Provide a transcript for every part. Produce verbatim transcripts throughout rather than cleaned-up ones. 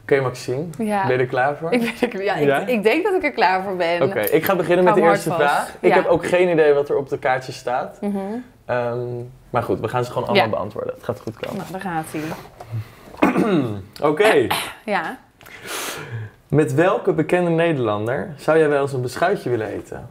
Oké, Maxime, Ja. ben je er klaar voor? Ik, ben er, ja, Ja? ik, ik denk dat ik er klaar voor ben. Oké, ik ga beginnen Hou met de me eerste hard vast. vraag. Ik Ja. heb ook geen idee wat er op de kaartjes staat. Mm-hmm. Um, maar goed, we gaan ze gewoon allemaal Ja. beantwoorden. Het gaat goed komen. Nou, daar gaat hij. Oké. Okay. Ja. Met welke bekende Nederlander zou jij wel eens een beschuitje willen eten?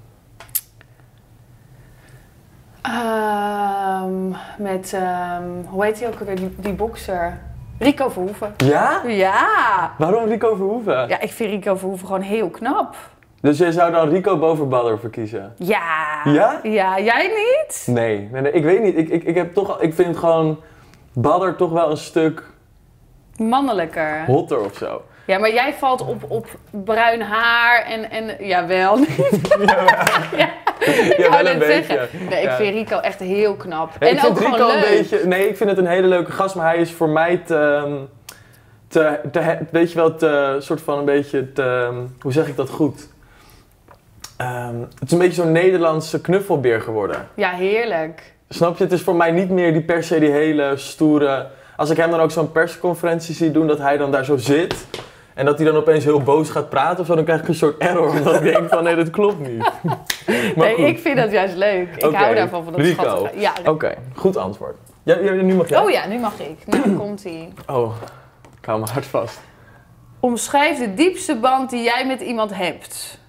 Um, met, um, hoe heet hij ook alweer, die, die bokser? Rico Verhoeven. Ja? Ja! Waarom Rico Verhoeven? Ja, ik vind Rico Verhoeven gewoon heel knap. Dus jij zou dan Rico boven Badder verkiezen? Ja! Ja? Ja, jij niet? Nee, nee, nee ik weet niet. Ik, ik, ik, heb toch, ik vind gewoon Badder toch wel een stuk Mannelijker. hotter of zo. Ja, maar jij valt op, op bruin haar en, en jawel. ja, ik Ja, wou wel een net beetje. zeggen. Nee, ik Ja. vind Rico echt heel knap. Nee, en ik vind ook Rico gewoon een leuk. beetje. Nee, ik vind het een hele leuke gast, maar hij is voor mij te. te, te weet je wel, te. soort van een beetje te. Hoe zeg ik dat goed? Um, het is een beetje zo'n Nederlandse knuffelbeer geworden. Ja, heerlijk. Snap je? Het is voor mij niet meer die per se die hele stoere. Als ik hem dan ook zo'n persconferentie zie doen, dat hij dan daar zo zit. En dat hij dan opeens heel boos gaat praten of zo, dan krijg ik een soort error. Omdat ik denk van nee, dat klopt niet. Maar nee, goed. ik vind dat juist leuk. Ik Okay. hou daarvan, van dat Rico. schattige. Ja. Oké, okay. Goed antwoord. Ja, ja, nu mag jij. Oh ja, nu mag ik. Nou, komt ie. Oh, ik hou me hard vast. Omschrijf de diepste band die jij met iemand hebt.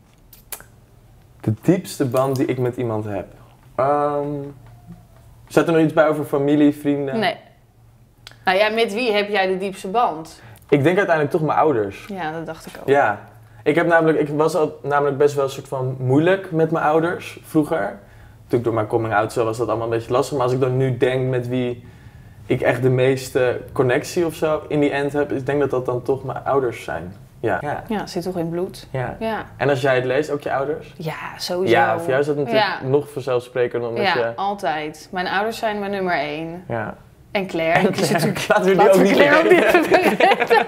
De diepste band die ik met iemand heb? Um, Zet er nog iets bij over familie, vrienden? Nee. Nou ja, met wie heb jij de diepste band? Ik denk uiteindelijk toch mijn ouders. Ja, dat dacht ik ook. Ja. Ik, heb namelijk, ik was al, namelijk best wel een soort van moeilijk met mijn ouders vroeger. Natuurlijk door mijn coming out zo was dat allemaal een beetje lastig. Maar als ik dan nu denk met wie ik echt de meeste connectie of zo in die end heb, ik denk dat dat dan toch mijn ouders zijn. Ja. Ja. Ja, zit toch in bloed. Ja. Ja, En als jij het leest, ook je ouders? ja sowieso. Ja, voor jou is dat natuurlijk Ja. nog vanzelfsprekender omdat Ja, je... altijd. Mijn ouders zijn mijn nummer één. Ja. En Claire. En die is natuurlijk... Laten we die Laten ook we niet Claire ook niet vergeten.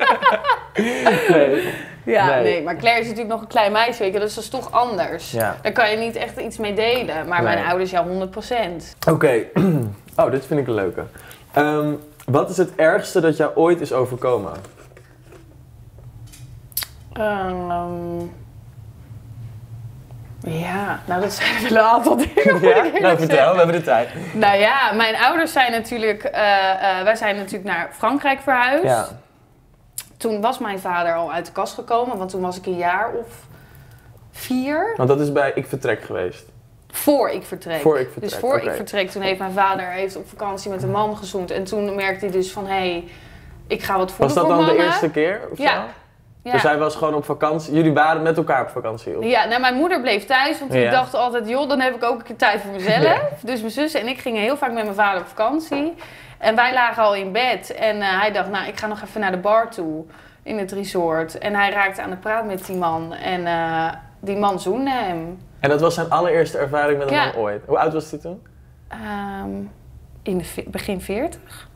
Nee. Ja, Nee. nee. Maar Claire is natuurlijk nog een klein meisje, weet je, dus dat is toch anders. Ja. Daar kan je niet echt iets mee delen. Maar Nee. mijn ouders, ja, honderd procent. Oké. Okay. Oh, dit vind ik een leuke. Um, wat is het ergste dat jou ooit is overkomen? Um, ja, nou dat zijn wel een aantal dingen. Ja? Nou, vertel, we hebben de tijd. Nou ja, mijn ouders zijn natuurlijk, uh, uh, wij zijn natuurlijk naar Frankrijk verhuisd. Ja. Toen was mijn vader al uit de kast gekomen, want toen was ik een jaar of vier. Want dat is bij Ik Vertrek geweest. Voor ik vertrek. Voor ik vertrek, Dus voor okay. ik vertrek, toen heeft mijn vader heeft op vakantie met een man gezoend. En toen merkte hij dus van, hé, hey, ik ga wat voelen voor voor Was dat dan mannen. de eerste keer? Of Ja. Zo? Ja. Dus hij was gewoon op vakantie. Jullie waren met elkaar op vakantie? Of? Ja, nou mijn moeder bleef thuis, want die Ja. dacht altijd, joh, dan heb ik ook een keer tijd voor mezelf. Ja. Dus mijn zus en ik gingen heel vaak met mijn vader op vakantie. En wij lagen al in bed en uh, hij dacht, nou, ik ga nog even naar de bar toe in het resort. En hij raakte aan de praat met die man en uh, die man zoende hem. En dat was zijn allereerste ervaring met een Ja. man ooit. Hoe oud was hij toen? Um, in de ve- begin veertig.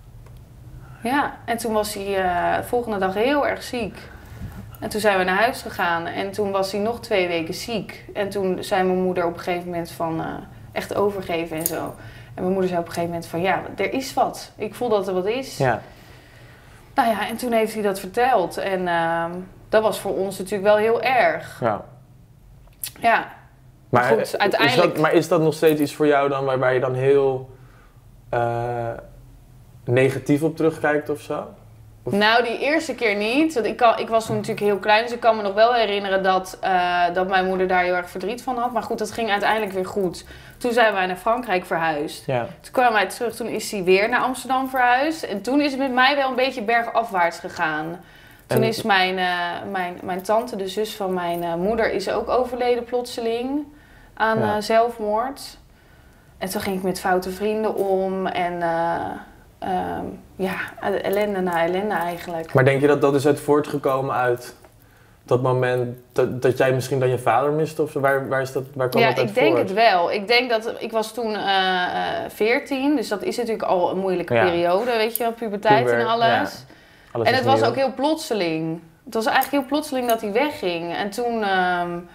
Ja, en toen was hij uh, de volgende dag heel erg ziek. En toen zijn we naar huis gegaan en toen was hij nog twee weken ziek. En toen zei mijn moeder op een gegeven moment van uh, echt overgeven en zo. En mijn moeder zei op een gegeven moment van ja, er is wat. Ik voel dat er wat is. Ja. Nou ja, en toen heeft hij dat verteld. En uh, dat was voor ons natuurlijk wel heel erg. Ja. Ja. Maar goed, is uiteindelijk... dat, maar is dat nog steeds iets voor jou dan waar, waar je dan heel uh, negatief op terugkijkt of zo? Of? Nou, die eerste keer niet. Want ik, kan, ik was toen natuurlijk heel klein, dus ik kan me nog wel herinneren dat, uh, dat mijn moeder daar heel erg verdriet van had. Maar goed, dat ging uiteindelijk weer goed. Toen zijn wij naar Frankrijk verhuisd. Ja. Toen kwamen wij terug, toen is hij weer naar Amsterdam verhuisd. En toen is het met mij wel een beetje bergafwaarts gegaan. Toen en... is mijn, uh, mijn, mijn tante, de zus van mijn uh, moeder, is ook overleden plotseling aan ja. uh, zelfmoord. En toen ging ik met foute vrienden om en... Uh, Um, ja, ellende na ellende eigenlijk. Maar denk je dat dat is uit voortgekomen uit dat moment dat, dat jij misschien dan je vader miste? Of waar, waar, is dat, waar kwam ja, dat uit ik denk voort? het wel. Ik denk dat, ik was toen veertien, uh, uh, dus dat is natuurlijk al een moeilijke ja. periode, weet je wel, puberteit Puber, en alles. Ja, alles en het was nieuw. Ook heel plotseling. Het was eigenlijk heel plotseling dat hij wegging. En toen, um,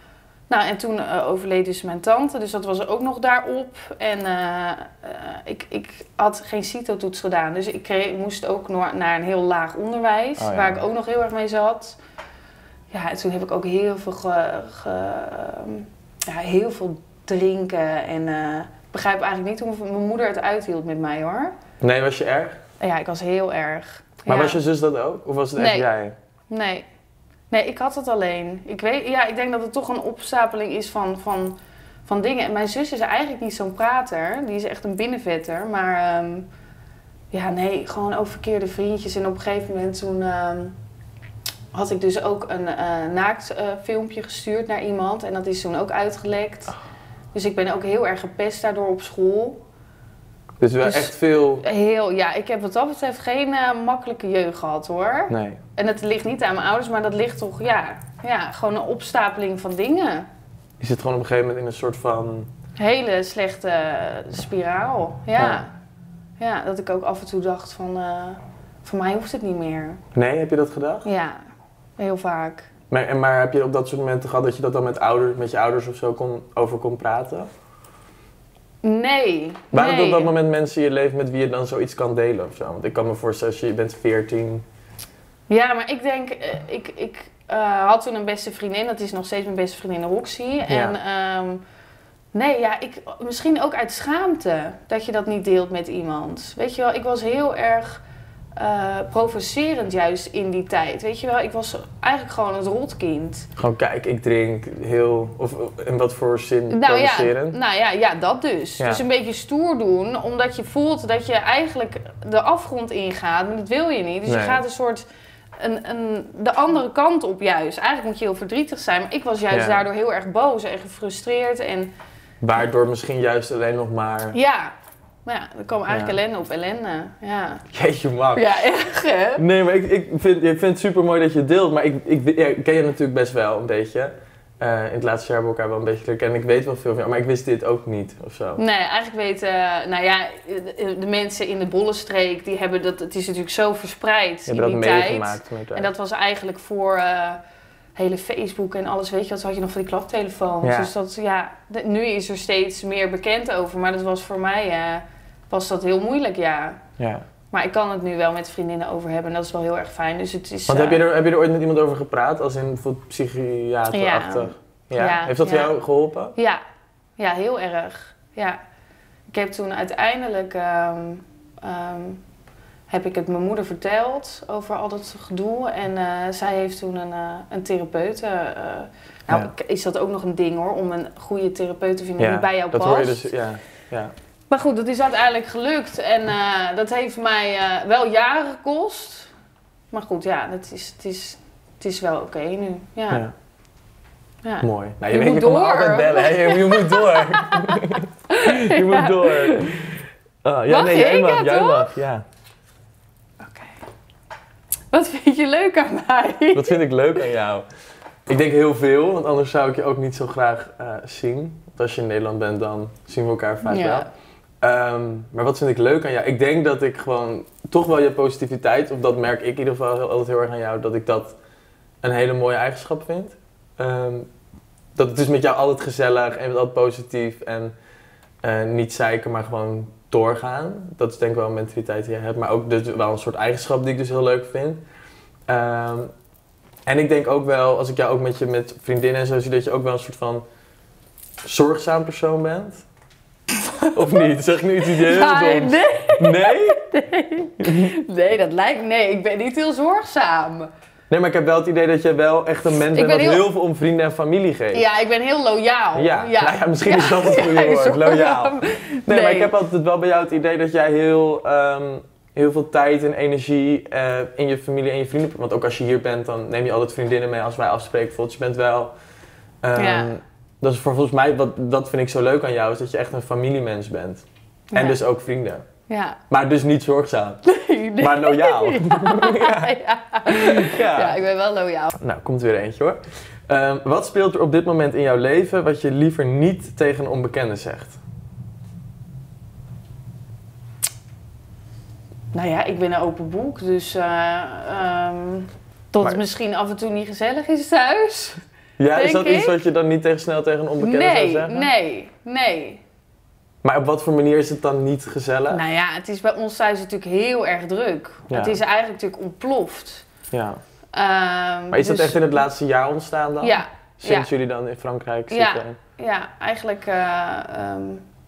Nou, en toen uh, overleed dus mijn tante, dus dat was ook nog daarop. En uh, uh, ik, ik had geen CITO-toets gedaan, dus ik kreeg, moest ook nog naar een heel laag onderwijs, oh, ja. waar ik ook nog heel erg mee zat. Ja, en toen heb ik ook heel veel, ge, ge, uh, ja, heel veel drinken en uh, ik begrijp eigenlijk niet hoe mijn moeder het uithield met mij, hoor. Nee, was je erg? Ja, ik was heel erg. Maar ja. was je zus dat ook? Of was het echt nee. jij? Nee. Nee, ik had het alleen. Ik weet, ja, ik denk dat het toch een opstapeling is van, van, van dingen. En mijn zus is eigenlijk niet zo'n prater. Die is echt een binnenvetter. Maar um, ja, nee, gewoon ook verkeerde vriendjes. En op een gegeven moment toen um, had ik dus ook een uh, naakt uh, filmpje gestuurd naar iemand. En dat is toen ook uitgelekt. Oh. Dus ik ben ook heel erg gepest daardoor op school. Dus wel dus echt veel... Heel, ja, ik heb wat dat betreft geen uh, makkelijke jeugd gehad, hoor. Nee. En het ligt niet aan mijn ouders, maar dat ligt toch, ja, ja, gewoon een opstapeling van dingen. Je zit gewoon op een gegeven moment in een soort van... Hele slechte spiraal, ja. Ja, ja dat ik ook af en toe dacht van, uh, voor mij hoeft het niet meer. Nee, heb je dat gedacht? Ja, heel vaak. Maar, en, maar heb je op dat soort momenten gehad dat je dat dan met, ouders, met je ouders of zo kon, over kon praten? Nee. Waren nee. er op dat moment mensen in je leven met wie je dan zoiets kan delen of zo? Want ik kan me voorstellen, als je, je bent veertien... Ja, maar ik denk, uh, ik, ik uh, had toen een beste vriendin, dat is nog steeds mijn beste vriendin Roxy. Ja. En um, nee, ja, ik, misschien ook uit schaamte dat je dat niet deelt met iemand. Weet je wel, ik was heel erg uh, provocerend juist in die tijd. Weet je wel, ik was eigenlijk gewoon het rotkind. Gewoon kijk, ik drink heel, of in wat voor zin nou, provocerend? Ja, nou ja, ja, dat dus. Ja. Dus een beetje stoer doen, omdat je voelt dat je eigenlijk de afgrond ingaat, maar dat wil je niet. Dus nee. je gaat een soort... Een, een, de andere kant op juist. Eigenlijk moet je heel verdrietig zijn, maar ik was juist ja. daardoor heel erg boos en gefrustreerd. En... Waardoor misschien juist alleen nog maar... Ja, maar ja, er kwam eigenlijk ja. ellende op ellende. Ja. Jeetje Max. Ja, echt hè? Nee, maar ik, ik, vind, ik vind het super mooi dat je het deelt, maar ik, ik, ja, ik ken je natuurlijk best wel een beetje. Uh, in het laatste jaar hebben we elkaar wel een beetje leren kennen. Ik weet wel veel van jou, maar ik wist dit ook niet of zo. Nee, eigenlijk weten, uh, nou ja, de, de mensen in de Bollenstreek, die hebben dat, het is natuurlijk zo verspreid je in dat die tijd. Meegemaakt met en dat was eigenlijk voor uh, hele Facebook en alles, weet je, dat had je nog van die klaptelefoons. Ja. Dus dat, ja, de, nu is er steeds meer bekend over, maar dat was voor mij, uh, was dat heel moeilijk, ja. Ja. Maar ik kan het nu wel met vriendinnen over hebben en dat is wel heel erg fijn. Dus het is, Want uh, heb, je er, heb je er ooit met iemand over gepraat, als in bijvoorbeeld psychiaterachtig? Ja. Ja? Ja, Heeft dat ja. jou geholpen? Ja. Ja, heel erg. Ja. Ik heb toen uiteindelijk, um, um, heb ik het mijn moeder verteld over al dat gedoe. En uh, zij heeft toen een, uh, een therapeut. Uh, nou, ja. is dat ook nog een ding hoor, om een goede therapeut te vinden ja, die bij jou dat past. Hoor je dus, ja. Ja. Maar goed, dat is uiteindelijk gelukt. En uh, dat heeft mij uh, wel jaren gekost. Maar goed, ja, het is, het is, het is wel oké okay nu. Ja. Ja. Ja. Mooi. Nou, je, je weet, moet je door. kan me altijd bellen. Hè? Je, je moet door. je ja. moet door. Oh, ja, mag nee, je? jij mag. Ja, jij toch? mag, ja. Oké. Okay. Wat vind je leuk aan mij? Wat vind ik leuk aan jou? Ik denk heel veel, want anders zou ik je ook niet zo graag uh, zien. Want als je in Nederland bent, dan zien we elkaar vaak ja. wel. Um, maar wat vind ik leuk aan jou? Ik denk dat ik gewoon toch wel je positiviteit, of dat merk ik in ieder geval heel, altijd heel erg aan jou, dat ik dat een hele mooie eigenschap vind. Um, dat het is met jou altijd gezellig en altijd positief en uh, niet zeiken, maar gewoon doorgaan. Dat is denk ik wel een mentaliteit die je hebt, maar ook dus wel een soort eigenschap die ik dus heel leuk vind. Um, en ik denk ook wel, als ik jou ook met je met vriendinnen en zo zie, dat je ook wel een soort van zorgzaam persoon bent. Of niet? Zeg ik nu iets heel ja, doms? Nee. Nee? Nee. Nee, dat lijkt... Nee, ik ben niet heel zorgzaam. Nee, maar ik heb wel het idee dat je wel echt een mens bent dat heel... heel veel om vrienden en familie geeft. Ja, ik ben heel loyaal. Ja, ja. Nou ja misschien ja. is dat het goede ja, woord, loyaal. Nee, nee, maar ik heb altijd wel bij jou het idee dat jij heel, um, heel veel tijd en energie uh, in je familie en je vrienden... Want ook als je hier bent, dan neem je altijd vriendinnen mee als wij afspreken. Bijvoorbeeld, je bent wel... Um, ja. Dat is voor volgens mij, wat, dat vind ik zo leuk aan jou, is dat je echt een familiemens bent. En ja. dus ook vrienden. Ja. Maar dus niet zorgzaam. Nee, nee. Maar loyaal. Ja. Ja. Ja. Ja. Ja, ik ben wel loyaal. Nou, komt weer eentje hoor. Um, wat speelt er op dit moment in jouw leven wat je liever niet tegen een onbekende zegt? Nou ja, ik ben een open boek, dus uh, um, tot maar... het misschien af en toe niet gezellig is thuis. Ja, is denk dat iets ik. wat je dan niet tegen snel tegen een onbekende zou Nee, zeggen? nee, nee. Maar op wat voor manier is het dan niet gezellig? Nou ja, het is bij ons thuis natuurlijk heel erg druk. Ja. Het is eigenlijk natuurlijk ontploft. Ja. Ehm, Maar is dat dus- echt in het laatste jaar ontstaan dan? Ja. Sinds ja. jullie dan in Frankrijk Ja. zitten? Ja, eigenlijk eh, ehm,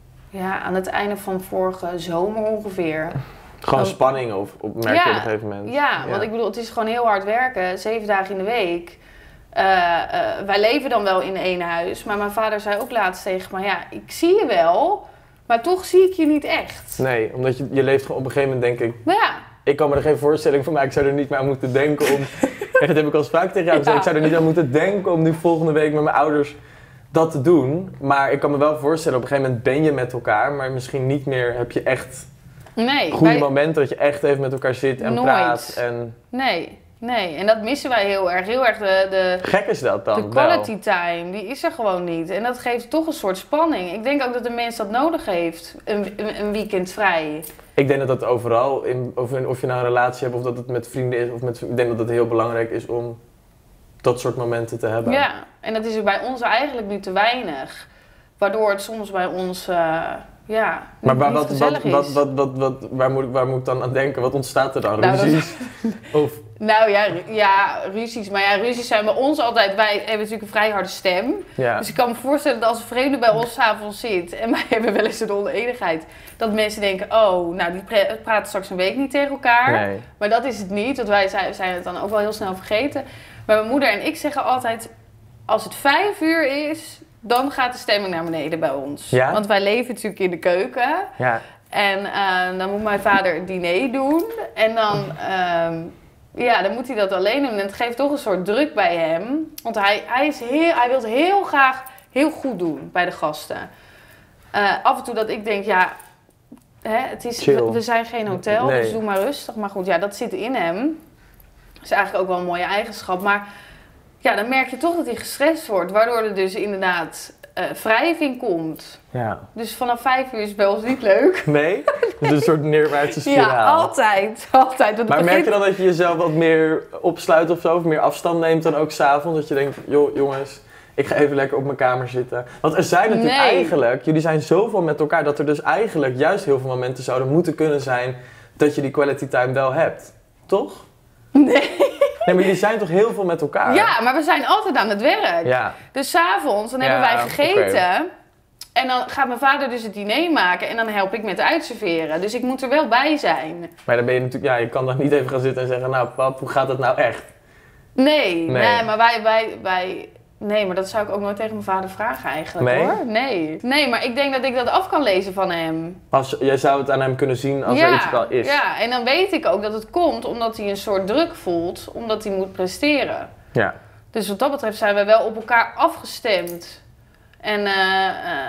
ja, aan het einde van vorige zomer ongeveer. Gewoon Dan- spanning of op merk je op een gegeven moment? Ja, want ik bedoel, het is gewoon heel hard werken, zeven dagen in de week. Eh, eh, wij leven dan wel in één huis, maar mijn vader zei ook laatst tegen me, ja, ik zie je wel, maar toch zie ik je niet echt. Nee, omdat je, je leeft gewoon op een gegeven moment denk ik... Maar ja, Ik kan me er geen voorstelling van maken, ik zou er niet meer aan moeten denken om... En dat heb ik al eens vaak tegen jou gezegd, Ja. ik zou er niet aan moeten denken om nu volgende week met mijn ouders dat te doen. Maar ik kan me wel voorstellen, op een gegeven moment ben je met elkaar, maar misschien niet meer heb je echt nee. goede wij- momenten dat je echt even met elkaar zit en Nooit. praat. En Nee, nee. En dat missen wij heel erg. Heel erg de, de, gek is dat dan de wel. quality time, die is er gewoon niet. En dat geeft toch een soort spanning. Ik denk ook dat de mens dat nodig heeft, een, een, een weekend vrij. Ik denk dat dat overal, in, of, in- of je nou een relatie hebt of dat het met vrienden is, of met, ik denk dat het heel belangrijk is om dat soort momenten te hebben. Ja, en dat is er bij ons eigenlijk nu te weinig. Waardoor het soms bij ons, eh, ja, Maar niet, waar, niet wat, gezellig wat, wat, is. wat, wat, wat, waar, moet, ik- waar moet ik dan aan denken? Wat ontstaat er dan? Nou, dat- Ruzies? Of, Nou ja, ru- ja, ruzies. Maar ja, ruzies zijn bij ons altijd... Wij hebben natuurlijk een vrij harde stem. ja. Dus ik kan me voorstellen dat als een vreemde bij ons 's avonds zit... en wij hebben wel eens een oneenigheid... dat mensen denken, oh, nou, die pre- praten straks een week niet tegen elkaar. Nee. Maar dat is het niet, want wij zijn, zijn het dan ook wel heel snel vergeten. Maar mijn moeder en ik zeggen altijd... als het vijf uur is, dan gaat de stemming naar beneden bij ons. Ja? Want wij leven natuurlijk in de keuken... Ja. En eh, dan moet mijn vader het diner doen. En dan, ehm, ja, dan moet hij dat alleen doen. En het geeft toch een soort druk bij hem. Want hij, hij, is heel, hij wil het heel graag heel goed doen bij de gasten. Eh, af en toe dat ik denk, ja, hè, het is, Chill. we, we zijn geen hotel, Nee. dus doe maar rustig. Maar goed, ja, dat zit in hem. Dat is eigenlijk ook wel een mooie eigenschap. Maar ja, dan merk je toch dat hij gestrest wordt. Waardoor er dus inderdaad eh, wrijving komt. Ja. Dus vanaf vijf uur is het bij ons niet leuk. Nee? Dus een soort neerwaartse spiraal. Ja, altijd. Altijd. Want het Maar merk begint- je dan dat je jezelf wat meer opsluit of zo? Of meer afstand neemt dan ook s'avonds? Dat je denkt, joh jongens, ik ga even lekker op mijn kamer zitten. Want er zijn natuurlijk Nee. eigenlijk, jullie zijn zoveel met elkaar, dat er dus eigenlijk juist heel veel momenten zouden moeten kunnen zijn dat je die quality time wel hebt. Toch? Nee. Nee, maar jullie zijn toch heel veel met elkaar? Ja, maar we zijn altijd aan het werk. Ja. Dus 's avonds, dan Ja, hebben wij gegeten. oké. En dan gaat mijn vader dus het diner maken. En dan help ik met uitserveren. Dus ik moet er wel bij zijn. Maar dan ben je natuurlijk, ja, je kan dan niet even gaan zitten en zeggen, nou pap, hoe gaat het nou echt? Nee, Nee. nee, maar wij, wij, wij... Nee, maar dat zou ik ook nooit tegen mijn vader vragen eigenlijk, Nee? hoor. Nee. Nee, maar ik denk dat ik dat af kan lezen van hem. Als, jij zou het aan hem kunnen zien als er iets wel is. Ja, en dan weet ik ook dat het komt omdat hij een soort druk voelt. Omdat hij moet presteren. Ja. Dus wat dat betreft zijn we wel op elkaar afgestemd. En eh,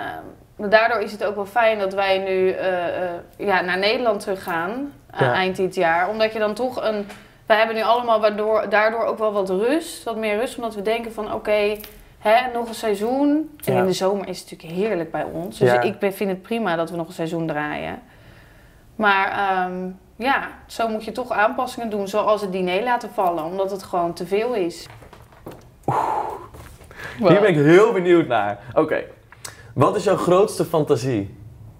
eh, daardoor is het ook wel fijn dat wij nu eh, eh, ja, naar Nederland teruggaan uh, Ja. eind dit jaar. Omdat je dan toch een... Wij hebben nu allemaal waardoor, daardoor ook wel wat rust, wat meer rust. Omdat we denken van oké, hè, nog een seizoen. En Ja. in de zomer is het natuurlijk heerlijk bij ons. Dus Ja. ik ben- vind het prima dat we nog een seizoen draaien. Maar ehm, ja, zo moet je toch aanpassingen doen. Zoals het diner laten vallen, omdat het gewoon te veel is. Hier ben ik heel benieuwd naar. Oké. Wat is jouw grootste fantasie?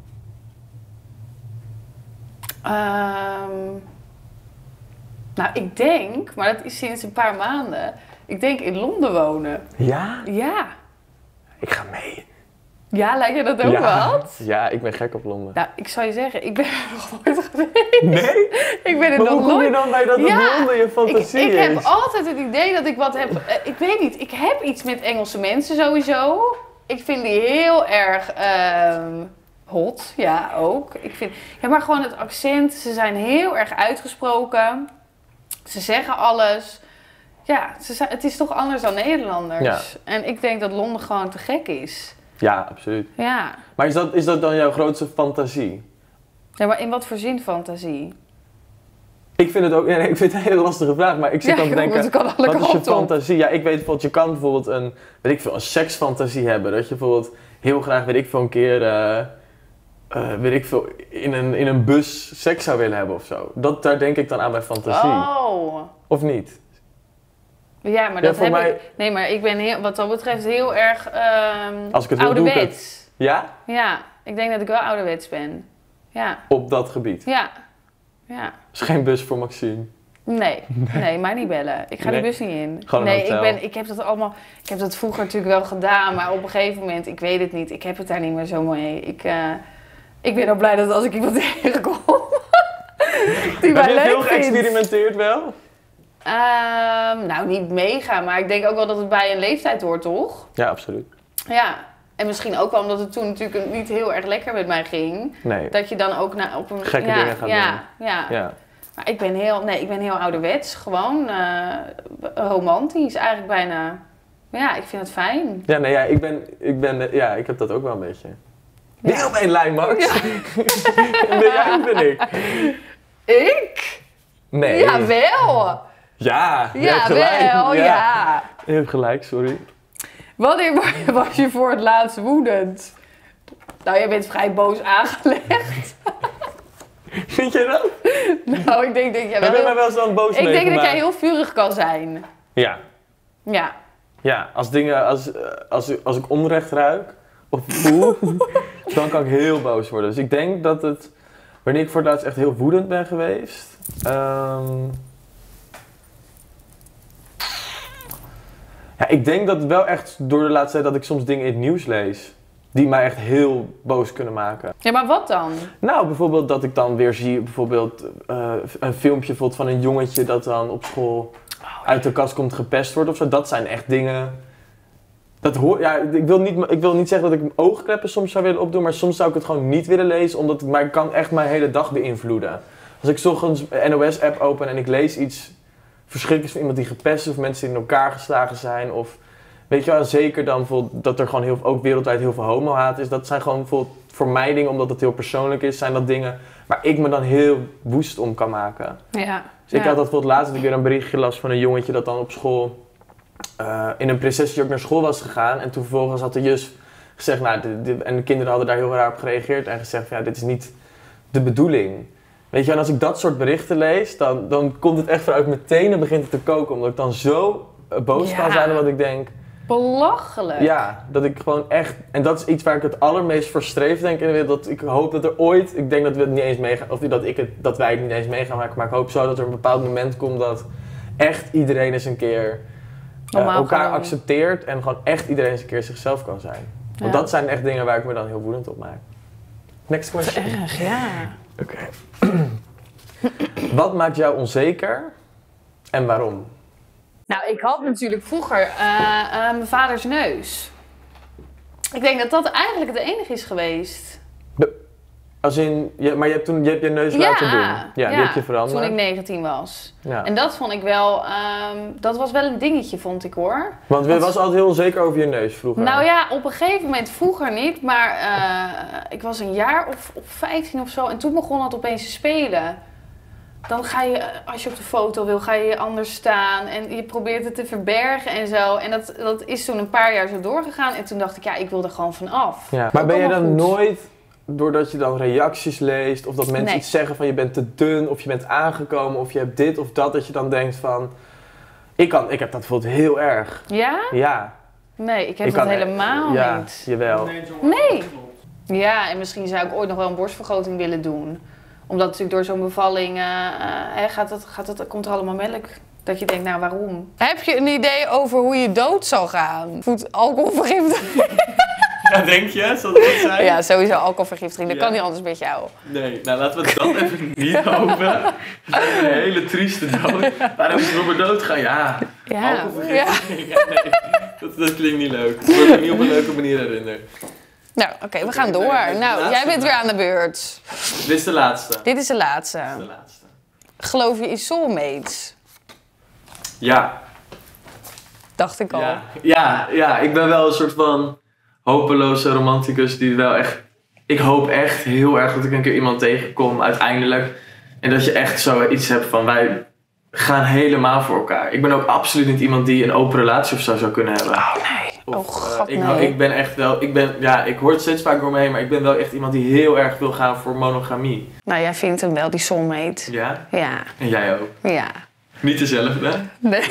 Ehm, nou, ik denk, maar dat is sinds een paar maanden, ik denk in Londen wonen. Ja? Ja. Ik ga mee. Ja, lijkt je dat ook ja. wat? Ja, ik ben gek op Londen. Nou, ik zou je zeggen, ik ben er nog nooit geweest. Nee? Ik ben er Maar nog hoe kom je nooit. dan bij dat het Ja, Londen je Ik, fantasie ik is? heb altijd het idee dat ik wat heb. eh, ik weet niet, ik heb iets met Engelse mensen sowieso. Ik vind die heel erg ehm, hot, ja ook. Ik vind, ja, maar gewoon het accent, ze zijn heel erg uitgesproken. Ze zeggen alles. Ja, ze zijn, het is toch anders dan Nederlanders. Ja. En ik denk dat Londen gewoon te gek is. Ja, absoluut. Ja. Maar is dat, is dat dan jouw grootste fantasie? Ja, maar in wat voor zin fantasie? Ik vind het ook, ja, nee, ik vind het een hele lastige vraag, maar ik zit dan te joh, denken, het kan alle wat is je kanten op. fantasie? Ja, ik weet bijvoorbeeld, je kan bijvoorbeeld een, weet ik veel, een seksfantasie hebben. Dat je bijvoorbeeld heel graag, weet ik veel, een keer, eh, eh, weet ik veel, in een, in een bus seks zou willen hebben of zo. Dat, daar denk ik dan aan mijn fantasie. Oh. Of niet? Ja, maar Ja, dat voor heb mij- ik... Nee, maar ik ben heel, wat dat betreft heel erg ehm Als ik het wil, doe ik ouderwets. Ja? Ja, ik denk dat ik wel ouderwets ben. Ja, Op dat gebied. ja, ja. Dus geen bus voor Maxime. Nee, nee, mij niet bellen. Ik ga Nee. de bus niet in. Gewoon een nee, ik, hotel. ben, ik heb dat allemaal... Ik heb dat vroeger natuurlijk wel gedaan, maar op een gegeven moment, ik weet het niet. Ik heb het daar niet meer zo mee. Ik, uh, ik ben al blij dat als ik iemand tegenkom die mij Heb je leuk veel vindt. geëxperimenteerd wel? Um, nou, niet mega, maar ik denk ook wel dat het bij een leeftijd hoort, toch? Ja, absoluut. Ja, en misschien ook wel omdat het toen natuurlijk niet heel erg lekker met mij ging. Nee. Dat je dan ook na, op een... Gekke ja, dingen gaat ja, Ja, Ja. Maar ik ben heel, nee, ik ben heel ouderwets. Gewoon uh, romantisch eigenlijk bijna. Ja, ik vind het fijn. Ja, nee, ja, ik ben, ik ben, ja, ik heb dat ook wel een beetje. Ja. Niet op één lijn, Max. Ja. Nee, jij ben ik. Ik? Nee. Jawel. Ja, je Ja, hebt gelijk. wel, ja. ja. Je hebt gelijk, sorry. Wanneer was je voor het laatst woedend? Nou, jij bent vrij boos aangelegd. Vind jij dat? Nou, ik denk dat jij wel... Heb je heel... mij wel eens dan boos Ik denk meegemaakt? dat jij heel vurig kan zijn. Ja. Ja. Ja, als dingen, als, als, als ik onrecht ruik of voel, dan kan ik heel boos worden. Dus ik denk dat het, wanneer ik voor het laatst echt heel woedend ben geweest... Um, ja, ik denk dat het wel echt door de laatste tijd dat ik soms dingen in het nieuws lees. Die mij echt heel boos kunnen maken. Ja, maar wat dan? Nou, bijvoorbeeld dat ik dan weer zie, bijvoorbeeld uh, een filmpje bijvoorbeeld van een jongetje dat dan op school uit de kast komt gepest wordt of zo. Dat zijn echt dingen... Dat hoor, ja, ik, wil niet, ik wil niet zeggen dat ik mijn oogkleppen soms zou willen opdoen, maar soms zou ik het gewoon niet willen lezen, omdat het mij kan echt mijn hele dag beïnvloeden. Als ik 's ochtends een N O S-app open en ik lees iets verschrikkelijks van iemand die gepest is of mensen die in elkaar geslagen zijn of... Weet je wel, zeker dan bijvoorbeeld dat er gewoon heel, ook wereldwijd heel veel homohaat is. Dat zijn gewoon bijvoorbeeld voor mij dingen, omdat het heel persoonlijk is, zijn dat dingen waar ik me dan heel woest om kan maken. Ja. Dus ik ja. had dat bijvoorbeeld laatst dat ik weer een berichtje las van een jongetje dat dan op school uh, in een prinsessenjurk naar school was gegaan. En toen vervolgens had de juf gezegd, nou, de, de, en de kinderen hadden daar heel raar op gereageerd en gezegd van ja, dit is niet de bedoeling. Weet je, en als ik dat soort berichten lees, dan, dan komt het echt vanuit mijn tenen begint het te koken. Omdat ik dan zo boos Ja. kan zijn omdat ik denk... Belachelijk. Ja, dat ik gewoon echt... En dat is iets waar ik het allermeest voor streef, denk ik, in de wereld. Dat ik hoop dat er ooit... Ik denk dat we het niet eens meegaan... Of dat, ik het, dat wij het niet eens mee gaan maken. Maar ik hoop zo dat er een bepaald moment komt dat echt iedereen eens een keer uh, elkaar gewoon. accepteert. En gewoon echt iedereen eens een keer zichzelf kan zijn. Want Ja. dat zijn echt dingen waar ik me dan heel woedend op maak. Next question. Erg, ja. Oké. Wat maakt jou onzeker en waarom? Nou, ik had natuurlijk vroeger uh, uh, mijn vaders neus. Ik denk dat dat eigenlijk het enige is geweest. De, als in, je, maar je hebt toen je, hebt je neus Ja, laten doen. Ja, ja, die heb je veranderd. toen ik negentien was. Ja. En dat vond ik wel, um, dat was wel een dingetje, vond ik hoor. Want je Want- was altijd heel onzeker over je neus vroeger. Nou ja, op een gegeven moment vroeger niet, maar uh, ik was een jaar of, of vijftien of zo en toen begon het opeens te spelen. Dan ga je, als je op de foto wil, ga je anders staan en je probeert het te verbergen en zo. En dat, dat is toen een paar jaar zo doorgegaan en toen dacht ik, ja, ik wil er gewoon van af. Ja. Maar Ook ben je dan allemaal goed. nooit, doordat je dan reacties leest, of dat mensen Nee. iets zeggen van je bent te dun, of je bent aangekomen, of je hebt dit of dat, dat je dan denkt van... Ik, kan, ik heb dat bijvoorbeeld heel erg. Ja? Ja. Nee, ik heb ik dat kan, helemaal ja, niet. Jawel. Nee. Ja, en misschien zou ik ooit nog wel een borstvergroting willen doen. Omdat natuurlijk door zo'n bevalling uh, uh, hè, gaat het, gaat het, komt er allemaal melk. Dat je denkt, nou waarom? Heb je een idee over hoe je dood zal gaan? Voet alcoholvergiftiging? Ja, denk je? Zal dat zijn? Ja, sowieso alcoholvergiftiging. Dat Ja. kan niet anders met jou. Nee, nou laten we het dan even niet over. Dat is een hele trieste dood. Waarom is Robert doodgaan? Ja, Ja. alcoholvergiftiging. Ja, nee, dat, dat klinkt niet leuk. Dat wordt me niet op een leuke manier herinnerd. Nou, oké, we Oké, gaan door. nee, de Nou, laatste jij bent weer vraag. aan de beurt. Dit is de laatste. Dit is de laatste. Dit is de laatste. Geloof je in soulmates? Ja. Dacht ik al. Ja, ja, ja, ik ben wel een soort van hopeloze romanticus die wel echt... Ik hoop echt heel erg dat ik een keer iemand tegenkom uiteindelijk. En dat je echt zo iets hebt van wij gaan helemaal voor elkaar. Ik ben ook absoluut niet iemand die een open relatie of zo zou kunnen hebben. Oh nee. Of, oh god, uh, ik, nee. ik ben echt wel, ik ben, ja, ik hoor het steeds vaak door me heen, maar ik ben wel echt iemand die heel erg wil gaan voor monogamie. Nou, jij vindt hem wel, die soulmate. Ja? Ja, En jij ook. ja. Niet dezelfde? Nee.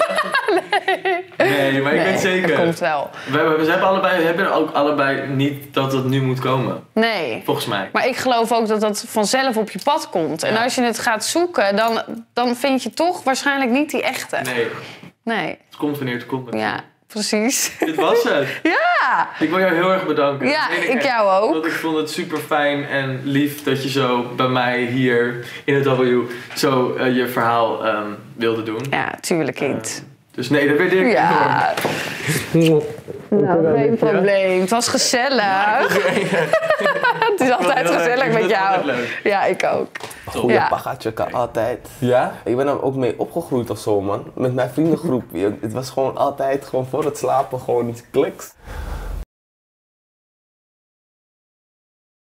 Nee, maar ik Nee, weet zeker. dat komt wel. We, we, we hebben, allebei, hebben ook allebei niet dat het nu moet komen. Nee. Volgens mij. Maar ik geloof ook dat dat vanzelf op je pad komt. En Ja. als je het gaat zoeken, dan, dan vind je toch waarschijnlijk niet die echte. Nee, Nee. het komt wanneer het komt. Ja, precies. Dit was het. Ja! Ik wil jou heel erg bedanken. Ja, Dat meen ik echt. jou ook. Want ik vond het super fijn en lief dat je zo bij mij hier in het W zo uh, je verhaal um, wilde doen. Ja, tuurlijk kind. Uh, dus nee, dat weet ik Ja. enorm. Nou, geen probleem. Het was gezellig. Het is altijd heel erg- gezellig ik met vind het jou. altijd leuk. Ja, ik ook. Goeie Ja. pagaatje kan altijd. Ja? Ik ben er ook mee opgegroeid of zo, man. Met mijn vriendengroep. Het was gewoon altijd, gewoon voor het slapen, gewoon iets kliks.